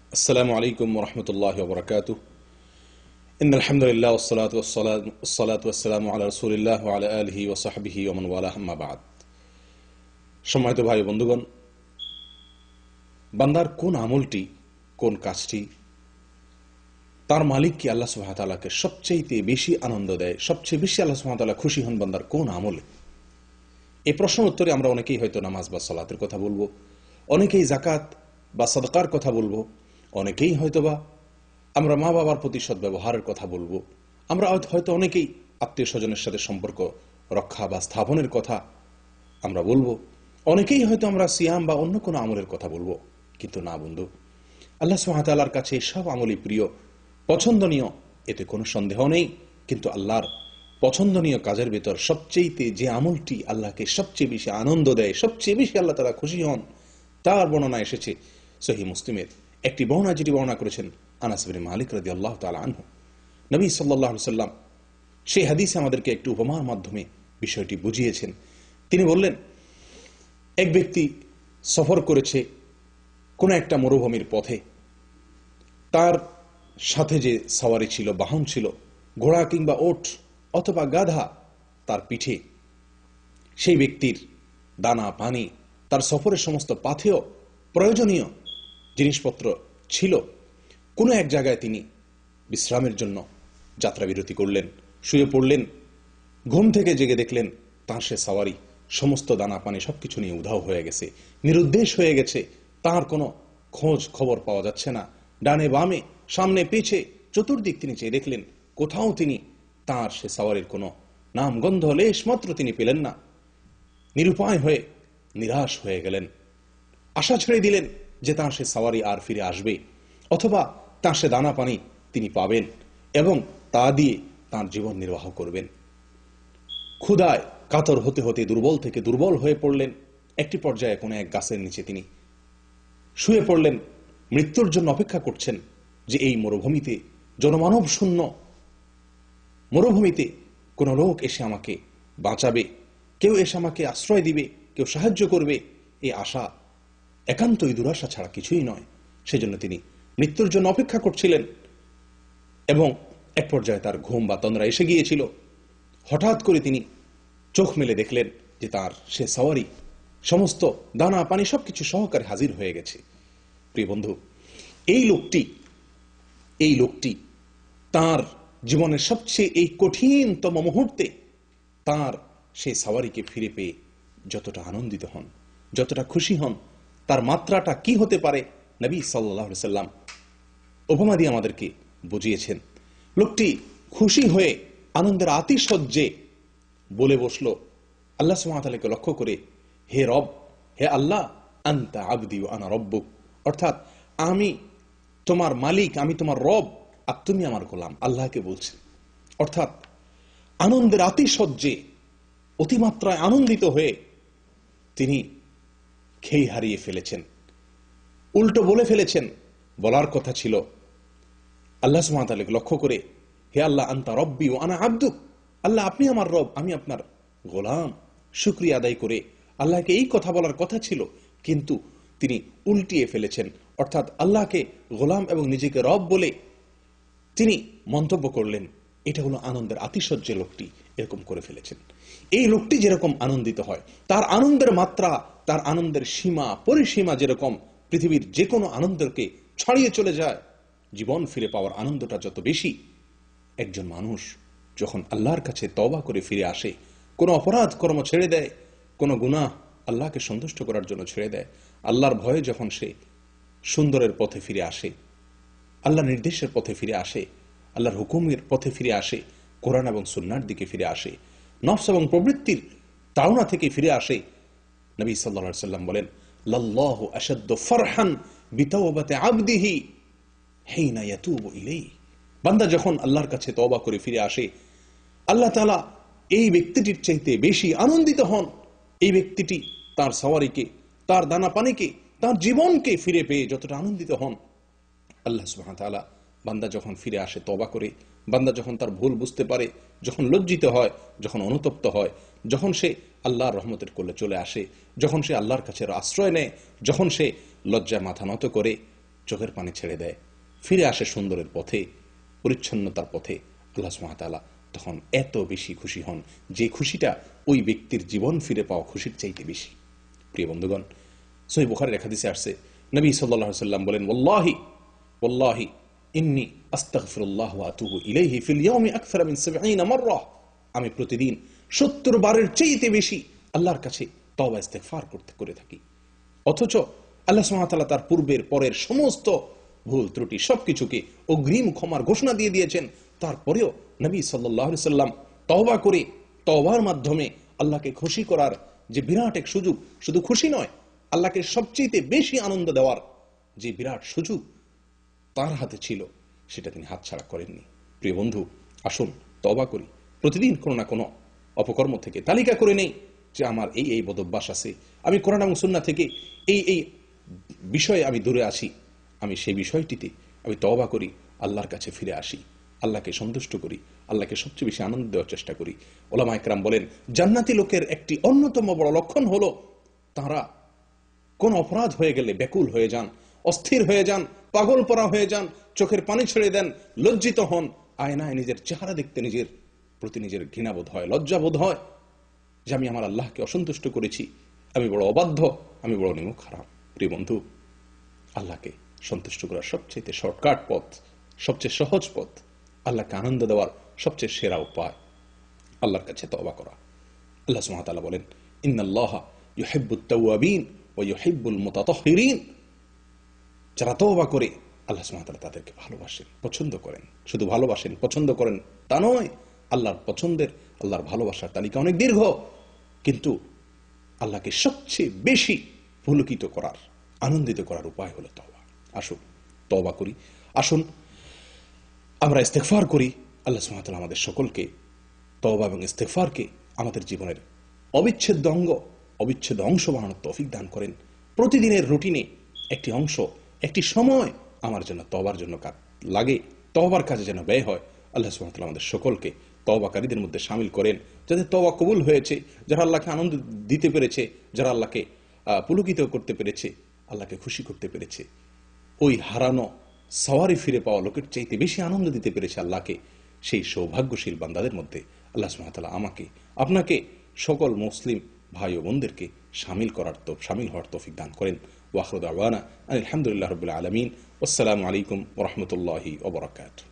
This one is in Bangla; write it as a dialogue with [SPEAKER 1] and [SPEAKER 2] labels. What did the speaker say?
[SPEAKER 1] السلام عليكم ورحمة الله وبركاته. إن الحمد لله والصلاة والسلام على رسول الله وعلى آله وصحبه ومن والاه أما بعد. সম্মানিত ভাই বন্ধুগণ, বান্দার কোন আমলটি, কোন কাজটি তার মালিক কি আল্লাহ সুবহানাহু ওয়া তাআলাকে সবচেয়ে বেশি আনন্দ দেয়, সবচেয়ে বেশি আল্লাহ সুবহানাহু ওয়া তাআলা খুশি হন বান্দার কোন আমলে? এই প্রশ্নের উত্তরে আমরা অনেকেই হয়তো নামাজ বা সালাতের কথা বলবো, অনেকেই যাকাত বা সাদকার কথা বলবো, অনেকেই হয়তোবা আমরা মা বাবার প্রতি সদ্ব্যবহারের কথা বলবো, আমরা হয়তো অনেকেই আত্মীয় স্বজনের সাথে সম্পর্ক রক্ষা বা স্থাপনের কথা আমরা বলবো, অনেকেই হয়তো আমরা সিয়াম বা অন্য কোনো আমলের কথা বলবো। কিন্তু না বন্ধু, আল্লাহ সুবহানাহু ওয়া তাআলার কাছে সব আমলই প্রিয়, পছন্দনীয়, এতে কোনো সন্দেহ নেই। কিন্তু আল্লাহর পছন্দনীয় কাজের ভেতর সবচেয়ে যে আমলটি আল্লাহকে সবচেয়ে বেশি আনন্দ দেয়, সবচেয়ে বেশি আল্লাহ তাআলা খুশি হন, তার বর্ণনা এসেছে সহিহ মুসলিমের একটি বর্ণনা, যেটি বর্ণনা করেছেন আনাস বিন মালিক রাদিয়াল্লাহু তাআলা আনহু। নবী সাল্লাল্লাহু আলাইহি সাল্লাম সেই হাদিসে আমাদেরকে একটি উপমার মাধ্যমে বিষয়টি বুঝিয়েছেন। তিনি বললেন, এক ব্যক্তি সফর করেছে কোন একটা মরুভূমির পথে, তার সাথে যে সওয়ারি ছিল, বাহন ছিল, ঘোড়া কিংবা ওট অথবা গাধা তার পিঠে, সেই ব্যক্তির দানা পানি, তার সফরের সমস্ত পাথেয় প্রয়োজনীয় জিনিসপত্র ছিল। কোনো এক জায়গায় তিনি বিশ্রামের জন্য যাত্রা বিরতি করলেন, শুয়ে পড়লেন। ঘুম থেকে জেগে দেখলেন তার সে সওয়ারি সমস্ত দানা পানি সবকিছু নিয়ে উধাও হয়ে গেছে, নিরুদ্দেশ হয়ে গেছে। তার কোনো খোঁজ খবর পাওয়া যাচ্ছে না। ডানে বামে, সামনে পিছে, চতুর্দিক তিনি চেয়ে দেখলেন, কোথাও তিনি তার সে সওয়ারির কোনো নাম গন্ধ লেশ মাত্র তিনি পেলেন না। নিরুপায় হয়ে নিরাশ হয়ে গেলেন। আশা ছেড়ে দিলেন যে তার সে সওয়ারি আর ফিরে আসবে, অথবা তার সে দানা পানি তিনি পাবেন এবং তা দিয়ে তার জীবন নির্বাহ করবেন। ক্ষুধায় কাতর হতে হতে দুর্বল থেকে দুর্বল হয়ে পড়লেন। একটি পর্যায়ে কোনো এক গাছের নিচে তিনি শুয়ে পড়লেন, মৃত্যুর জন্য অপেক্ষা করছেন যে এই মরুভূমিতে, জনমানব শূন্য মরুভূমিতে কোনো লোক এসে আমাকে বাঁচাবে, কেউ এসে আমাকে আশ্রয় দিবে, কেউ সাহায্য করবে। এই আশা একান্তই দুরাশা ছাড়া কিছুই নয়। সেজন্য তিনি মৃত্যুর জন্য অপেক্ষা করছিলেন এবং এক পর্যায়ে তার ঘুম বা তন্দ্রা এসে গিয়েছিল। হঠাৎ করে তিনি চোখ মেলে দেখলেন যে তার সে সওয়ারি সমস্ত দানা পানি সবকিছু সহকারে হাজির হয়ে গেছে। প্রিয় বন্ধু, এই লোকটি তার জীবনের সবচেয়ে এই কঠিনতম মুহূর্তে তার সেই সওয়ারিকে ফিরে পেয়ে যতটা আনন্দিত হন, যতটা খুশি হন, তার মাত্রাটা কি হতে পারে নবী সাল্লাল্লাহু আলাইহি সাল্লাম উপমা দিয়ে আমাদেরকে বুঝিয়েছেন। লোকটি খুশি হয়ে আনন্দের আতিশয্যে বলে বসল আল্লাহ সুবহানাহু ওয়া তাআলাকে লক্ষ্য করে, হে রব, হে আল্লাহ, আনতা আবদি ওয়া আনা রব্বুক, অর্থাৎ আমি তোমার মালিক, আমি তোমার রব, আর তুমি আমার গোলাম। আল্লাহকে বলছেন, অর্থাৎ আনন্দের আতিশয্যে অতিমাত্রায় আনন্দিত হয়ে তিনি খেই হারিয়ে ফেলেছেন, উল্টো বলে ফেলেছেন। বলার কথা ছিল আল্লাহ সুবহানাহু ওয়া তাআলাকে লক্ষ্য করে, হে আল্লাহ, আনতা রব্বি ওয়া আনা আবদুক, আল্লাহ আপনি আমার রব, আমি আপনার গোলাম। শুকরিয়া আদায় করে আল্লাহকে এই কথা বলার কথা ছিল, কিন্তু তিনি উল্টিয়ে ফেলেছেন। অর্থাৎ আল্লাহকে গোলাম এবং নিজেকে রব বলে তিনি মন্তব্য করলেন। এটা হলো আনন্দের আতিশয্যে লোকটি এরকম করে ফেলেছেন। এই লোকটি যেরকম আনন্দিত হয়, তার আনন্দের মাত্রা, তার আনন্দের সীমা পরিসীমা যেরকম পৃথিবীর যে কোনো আনন্দকে ছাড়িয়ে চলে যায়, জীবন ফিরে পাওয়ার আনন্দটা যত বেশি। একজন মানুষ যখন আল্লাহর কাছে তওবা করে ফিরে আসে, কোনো অপরাধ কর্ম ছেড়ে দেয়, কোনো গুনাহ আল্লাহকে সন্তুষ্ট করার জন্য ছেড়ে দেয়, আল্লাহর ভয়ে যখন সে সুন্দরের পথে ফিরে আসে, আল্লাহর নির্দেশের পথে ফিরে আসে, আল্লাহর হুকুমের পথে ফিরে আসে, কোরআন এবং সুন্নাহর দিকে ফিরে আসে, নফস এবং প্রবৃত্তির তাড়না থেকে ফিরে আসে, নবী সাল্লাল্লাহু আলাইহি সাল্লাম বলেন, লাল্লাহু আশাদ্দু ফারহান বিতাওবাতি আবদিহি হিনা ইয়াতুবু ইলাইহি, বান্দা যখন আল্লাহর কাছে তওবা করে ফিরে আসে, আল্লাহ তাআলা এই ব্যক্তিটির চাইতে বেশি আনন্দিত হন। এই ব্যক্তিটি তার সওয়ারিকে, তার দানা পানিকে, তার জীবনকে ফিরে পেয়ে যতটা আনন্দিত হন, আল্লাহ সুবহানাহু ওয়া তাআলা বান্দা যখন ফিরে আসে তওবা করে, বান্দা যখন তার ভুল বুঝতে পারে, যখন লজ্জিত হয়, যখন অনুতপ্ত হয়, যখন সে আল্লাহর রহমতের কোলে চলে আসে, যখন সে আল্লাহর কাছে আশ্রয় নেয়, যখন সে লজ্জায় মাথা নত করে, চোখের পানি ছেড়ে দেয়, ফিরে আসে সুন্দরের পথে, পরিচ্ছন্নতার পথে, আল্লাহ সুবহানাহু ওয়া তাআলা তখন এত বেশি খুশি হন যে খুশিটা ওই ব্যক্তির জীবন ফিরে পাওয়া খুশির চাইতে বেশি। প্রিয় বন্ধুগণ, সহিহ বুখারীর হাদিসে আসছে, নবী সাল্লাল্লাহু আলাইহি ওয়াসাল্লাম বলেন, ওয়াল্লাহি ওয়াল্লাহি ইন্নী আস্তাগফিরুল্লাহ ওয়া আতুবু ইলাইহি ফিল ইয়াউমি আকসারা মিন 70 মাররা। আমি প্রতিদিন 70 বারের চাইতে বেশি আল্লাহর কাছে তওবা ইস্তেগফার করে থাকি। অথচ আল্লাহ সুবহানাহু ওয়া তাআলা তার পূর্বের পরের সমস্ত ভুল ত্রুটি সবকিছুকে অগ্রিম ক্ষমার ঘোষণা দিয়ে দিয়েছেন। তারপরেও নবী সাল্লাল্লাহু আলাইহি ওয়াসাল্লাম তওবা করে, তওবার মাধ্যমে আল্লাহকে খুশি করার যে বিরাট এক সুযোগ, শুধু খুশি নয়, আল্লাহকে সবচেয়ে বেশি আনন্দ দেওয়ার যে বিরাট সুযোগ তার হাতে ছিল, সেটা তিনি হাতছাড়া করেননি। প্রিয় বন্ধু, আসুন তওবা করি, প্রতিদিন কোনো না কোনো অপকর্ম থেকে তালিকা করে নেই যে আমার এই এই বদভ্যাস আছে, আমি কোরআন এবং সুন্নাহ থেকে এই এই বিষয়ে আমি দূরে আছি, আমি সেই বিষয়টিতে আমি তওবা করি, আল্লাহর কাছে ফিরে আসি, আল্লাহকে সন্তুষ্ট করি, আল্লাহকে সবচেয়ে বেশি আনন্দ দেওয়ার চেষ্টা করি। ওলামা ইকরাম বলেন, জান্নাতি লোকের একটি অন্যতম বড় লক্ষণ হলো তারা কোন অপরাধ হয়ে গেলে ব্যাকুল হয়ে যান, অস্থির হয়ে যান, পাগল পরা হয়ে যান, চোখের পানি ছেড়ে দেন, লজ্জিত হন, আয়নায় নিজের চেহারা দেখতে নিজের প্রতি নিজের ঘৃণাবোধ হয়, লজ্জাবোধ হয় যে আমি আমার আল্লাহকে অসন্তুষ্ট করেছি, আমি বড় অবাধ্য, আমি বড় নিমুখ হারাম। প্রিয় বন্ধু, আল্লাহকে সন্তুষ্ট করার সবচেয়ে শর্টকাট পথ, সবচেয়ে সহজ পথ, আল্লাহকে আনন্দ দেওয়ার সবচেয়ে সেরা উপায় আল্লাহর কাছে তওবা করা। আল্লাহ সুবহানাহু ওয়া তাআলা বলেন, ইন্নাল্লাহা ইউহিব্বুত তাওয়াবিন ওয়া ইউহিব্বুল মুতাতাহহিরিন। যারা তওবা করে আল্লাহ সুবহানাহু ওয়া তাআলা তাদেরকে ভালোবাসেন, পছন্দ করেন। শুধু ভালোবাসেন, পছন্দ করেন তা নয়, আল্লাহর পছন্দের, আল্লাহর ভালোবাসার তালিকা অনেক দীর্ঘ, কিন্তু আল্লাহকে সবচেয়ে বেশি পুলকিত করার, আনন্দিত করার উপায় হলো তওবা। আসুন তওবা করি, আসুন আমরা ইস্তেগফার করি। আল্লাহ সুবহানাহু ওয়া তাআলা আমাদের সকলকে তওবা এবং ইস্তেগফারকে আমাদের জীবনের অবিচ্ছেদ্য অঙ্গ, অবিচ্ছেদ্য অংশ বানানোর তৌফিক দান করেন। প্রতিদিনের রুটিনে একটি অংশ, একটি সময় আমার জন্য তওবার জন্য লাগে, তওবার কাজে যেন ব্যয় হয়। আল্লাহ সুবহানাহু ওয়া তাআলা আমাদের সকলকে তওবাকারীদের মধ্যে শামিল করেন, যাদের তওবা কবুল হয়েছে, যারা আল্লাহকে আনন্দ দিতে পেরেছে, যারা আল্লাহকে পুলকিত করতে পেরেছে, আল্লাহকে খুশি করতে পেরেছে, ওই হারানো সওয়ারি ফিরে পাওয়া লোকের চাইতে বেশি আনন্দ দিতে পেরেছে আল্লাহকে, সেই সৌভাগ্যশীল বান্দাদের মধ্যে আল্লাহ সুবহানাহু ওয়া তাআলা আমাকে, আপনাকে, সকল মুসলিম ভাই ও বোনদেরকে শামিল হওয়ার তৌফিক দান করেন। ওয়া আখিরু দাওয়ানা আলহামদুলিল্লাহি রাব্বিল আলামিন। আসসালামু আলাইকুম ওয়া রাহমাতুল্লাহি ওয়া বারাকাতুহু।